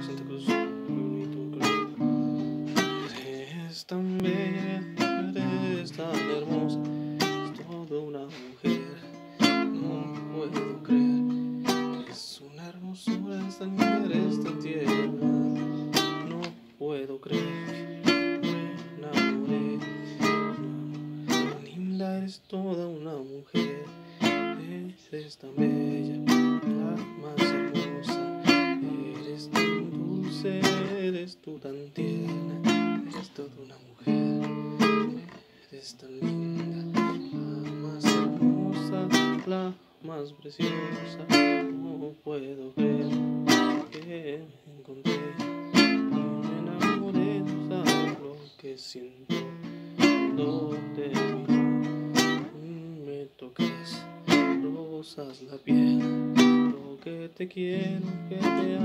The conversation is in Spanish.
de Santa Cruz. Eres tan bella, eres tan hermosa, es toda una mujer, no puedo creer. Es una hermosura, es tan linda, eres tan tierna, no puedo creer. Me enamoré, tan linda, eres toda una mujer, eres tan bella, la más hermosa, eres tan dulce, eres tú tan tierna, eres toda una mujer, eres tan linda, la más hermosa, la más preciosa. No puedo creer que me encontré y me enamoré, no sabes lo que siento cuando te miro. Me tocas, rozas la piel, lo que te quiero, que te